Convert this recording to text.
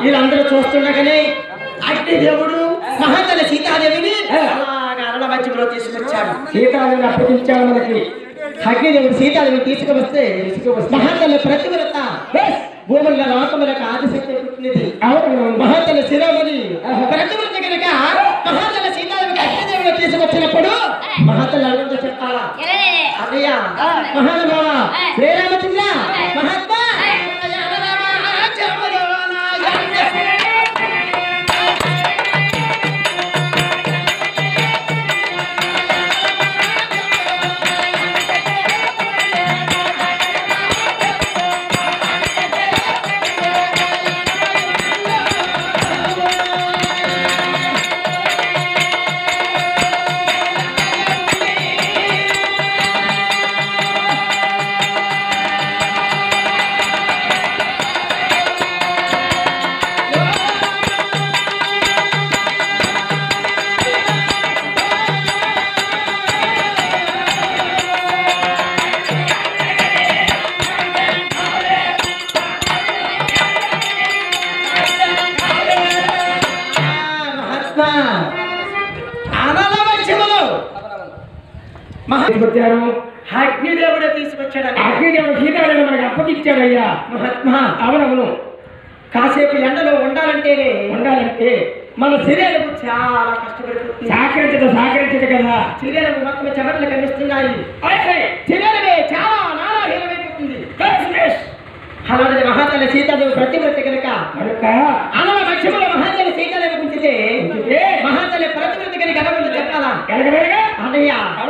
వీళ్ళందరూ చూస్తుండగానే అగ్నిదేవుడు మహాతల్లి సీతాదేవిని అలాగా అరణవజ్యంలో తీసుకొచ్చాడు. సీతాదేవిని అప్పగించాడు మనకి. అగ్నిదేవుడు సీతాదేవిని తీసుకువస్తే మహాతల్లి ప్రతివ్రత భూముల లోకములకు ఆదిశక్తి పుట్టినది. మహాతల్లి శిరోమణి ప్రతివ్రత కనుక మహాతల్లి సీతాదేవికి అగ్నిదేవుడు తీసుకొచ్చినప్పుడు మహాతల్లి అడుగుతో చెప్పాలా, అన్నయ్య మహానుభావ శ్రీరామచంద్ర మహాత్మా అగ్నిదేవుడే తీసుకొచ్చాడు. అగ్నిదేవుడు సీతాదేవి మనకి అప్పగిచ్చాడయ్యా మహాత్మా. అవునవును. కాసేపు ఎండలో ఉండాలంటే మన శరీరం చాలా కష్టపడిపోతుంది. సహకరించదు కదా. శరీరం మొత్తం చెమటలు కనిపిస్తున్నాయి. శరీరమే చాలా నానాహీనమైపోతుంది. అలాంటి మహాతల్లి సీతాదేవి ప్రతివ్రత కనుక అనవ పక్షములో మహాతల్లి సీతాదేవి గురించితే మహాతల్లి ప్రతివ్రత కనుక చెప్పాలా అన్నయ్య